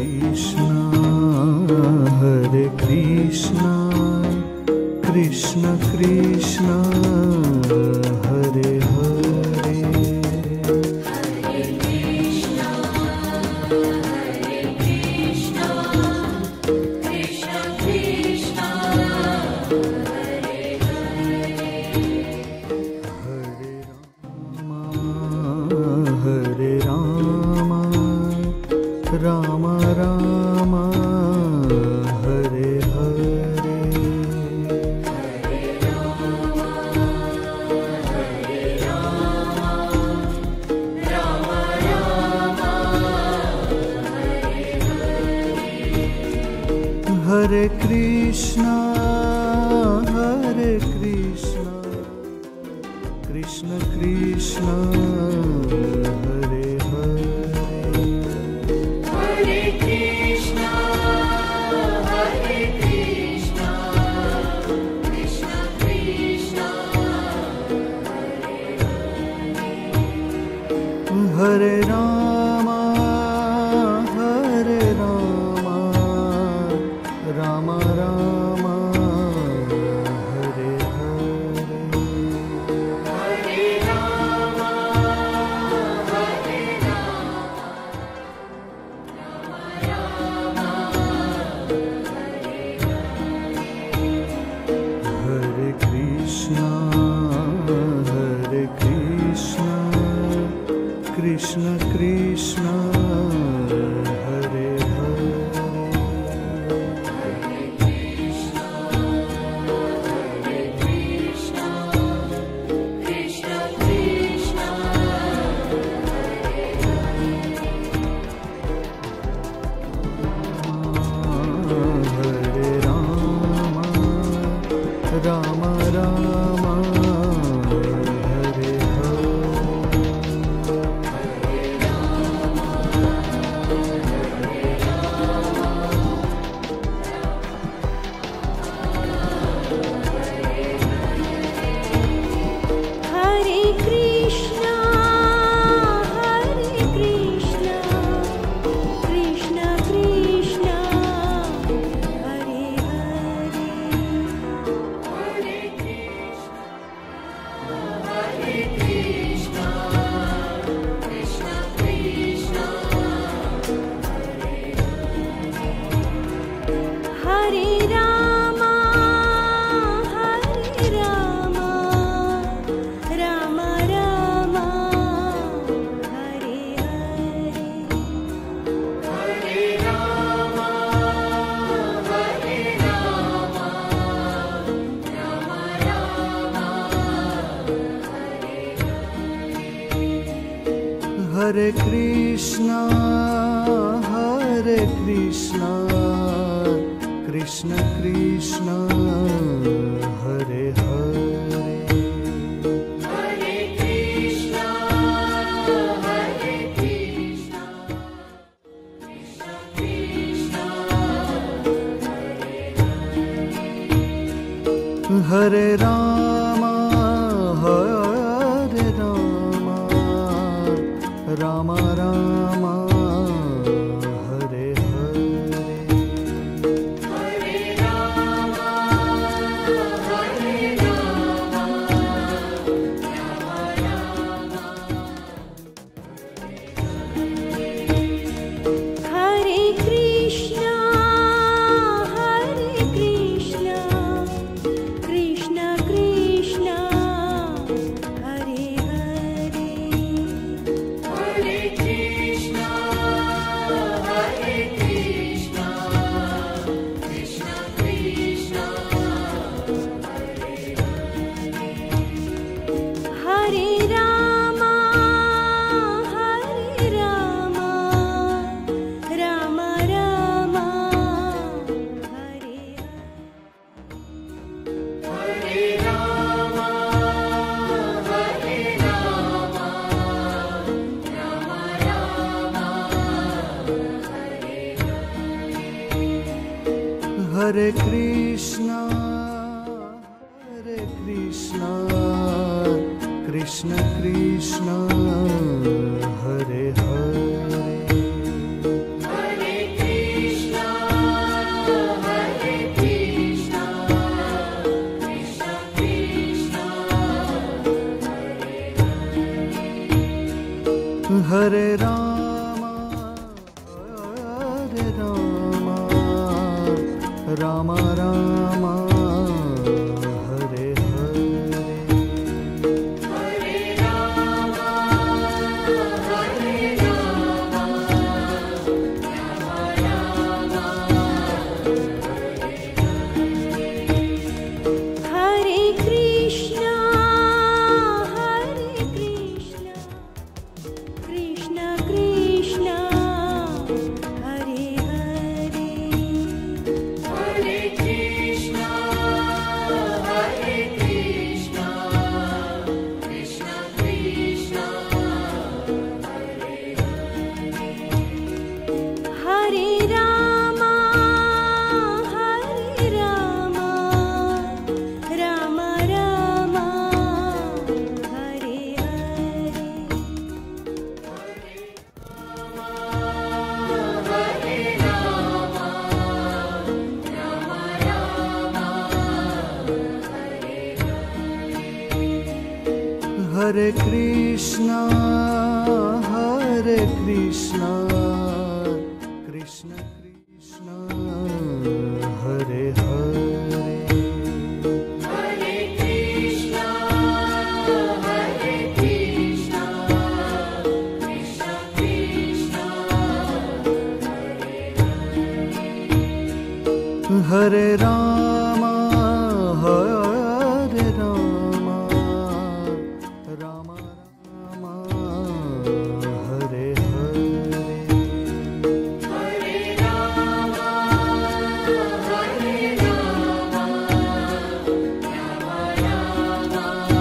Krishna Krishna Krishna Hare Hare Hare Rama Rama Rama Hare Hare Hare Krishna Krishna Krishna Hare Hare Hare Krishna Krishna Krishna Hare Rama Rama Rama Hare Hare Hare Krishna Krishna Krishna Hare Hare Hare Rama Rama Rama Hare Hare Hare Krishna Krishna Krishna Hare Hare Hare Krishna Krishna Krishna Hare Rama Rama Rama Hare Hare Hare Rama Rama Rama Hare Krishna Krishna Krishna Hare Hare Hare Krishna Krishna Krishna Hare Rama Rama Rama Hare Hare Hare Rama Hare Krishna Krishna Krishna Hare Hare Hare Krishna Krishna Krishna Hare Rama Rama Rama Hare Hare Rama Rama Rama Hare Krishna Krishna Krishna Hare Hare Hare Ram Ram Hare Hare Hare Krishna, Hare Krishna, Krishna Krishna, Hare Hare. Hare Krishna, Hare Krishna, Krishna Krishna, Hare Hare. Hare Rama, Hare Rama, Rama Rama, Hare Hare. Hare Rama, Hare Rama, Rama Rama,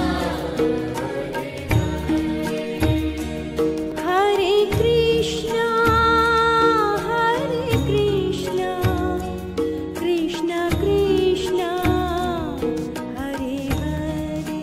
Hare Krishna, Hare Krishna, Krishna Krishna, Hare Hare.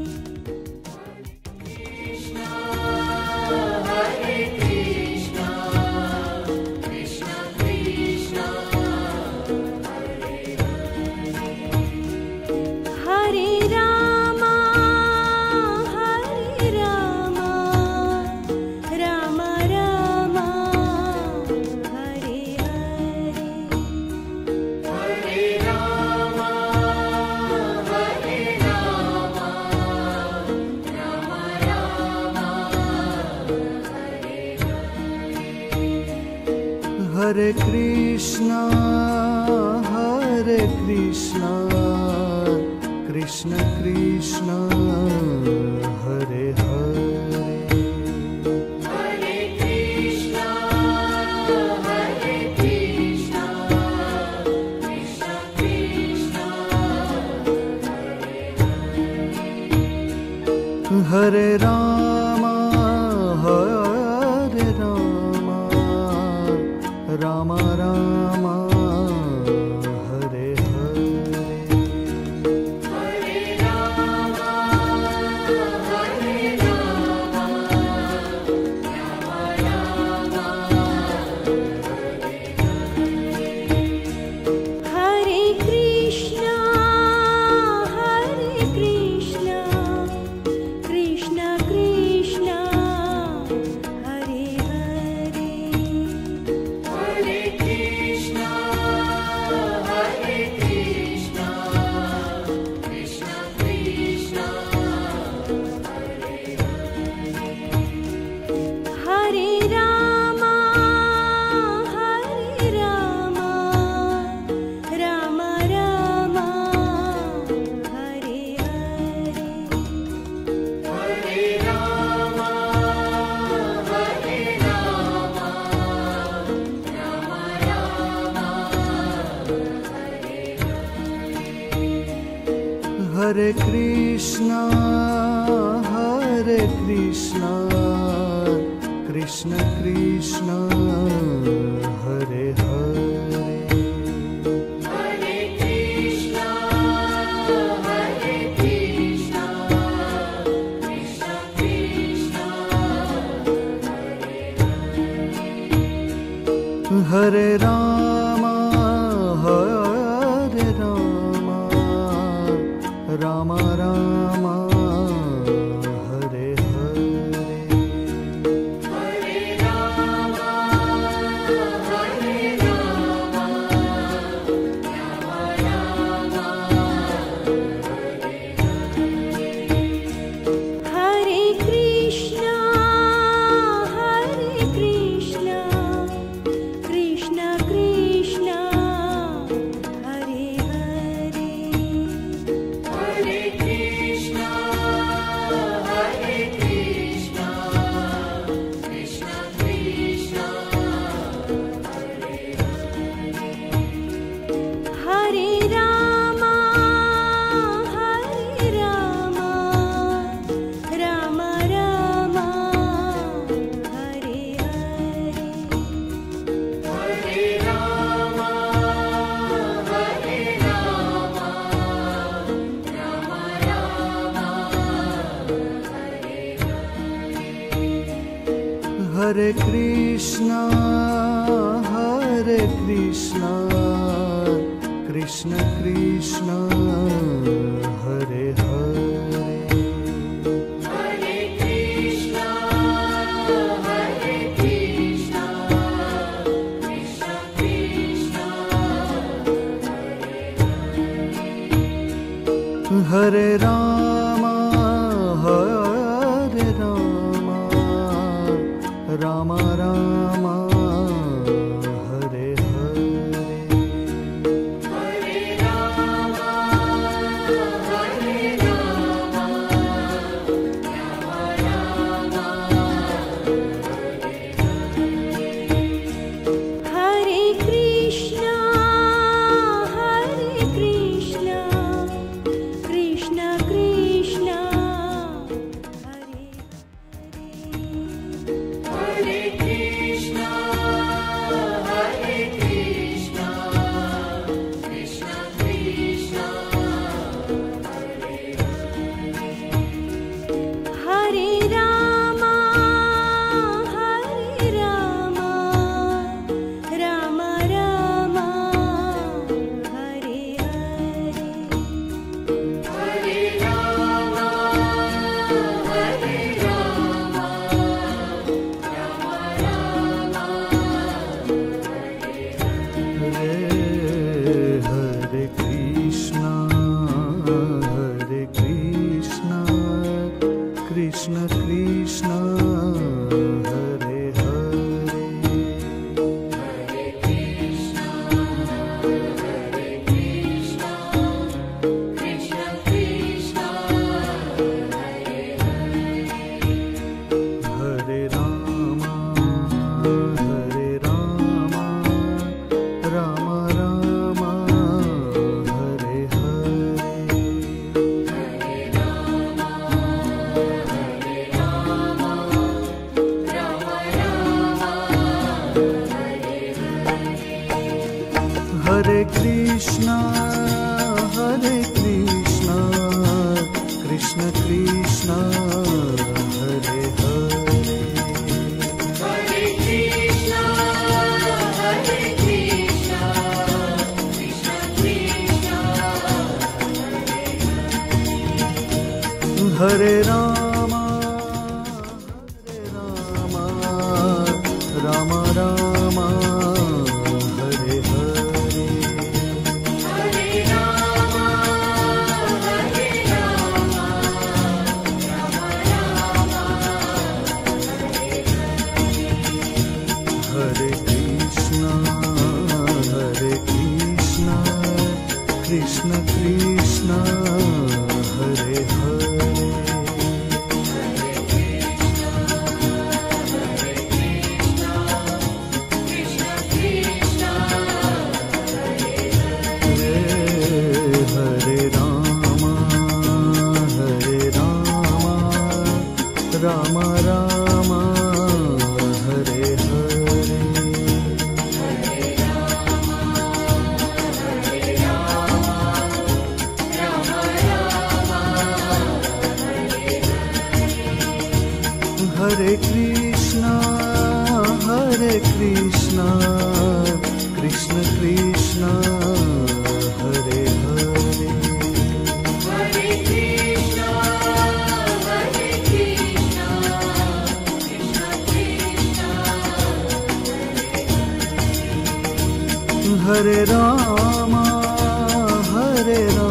Krishna, Hare Krishna, Krishna Krishna, Hare Rama, Hare Rama, Rama Rama, Hare Hare. Hare Rama, Hare Rama, Rama Rama, Hare Krishna, Hare Krishna, Krishna Krishna, Hare Hare. Hare Krishna, Hare Krishna, Krishna Krishna, Hare Rama, Hare Rama, Rama Rama, Hare Hare. Hare Rama, Hare Rama, Rama Rama, Hare Krishna, Hare Krishna, Krishna Krishna, Hare Hare. Hare Krishna, Hare Krishna, Krishna Krishna, Hare Rama, Hare Rama, Rama Rama, Hare Hare. Hare Rama, Hare Rama, Rama Rama, Hare Krishna, Hare Krishna, Krishna Krishna, Hare Hare. Hare Krishna, Hare Krishna, Krishna Krishna, Hare Rama, Hare Rama, Rama Rama, Hare Hare. Hare Rama, Hare Rama, Hare Krishna, Krishna Krishna, Hare Hare. Hare Krishna, Krishna Krishna, Hare Rama, Rama Rama, Hare Hare. Hare Rama, Rama Rama, Hare Krishna, Krishna Krishna, Hare Hare Krishna, Krishna Krishna, Hare Rama, Rama Rama, Hare Hare. Hare Rama, Hare Krishna, Krishna Krishna, Hare Hare. Krishna Krishna, Hare Rama, Rama Rama, Hare Hare. Hare Krishna, Krishna Krishna, Hare Hare. Hare Krishna, Krishna Krishna, Hare Rama, Rama Rama, Hare Hare. Hare Rama, Hare Krishna, Krishna Krishna, Hare Hare. Krishna Krishna, Hare Rama, Rama Rama, Hare Hare. Hare Krishna, Krishna Krishna, Hare Hare. Hare Krishna, Krishna Krishna, Hare Rama,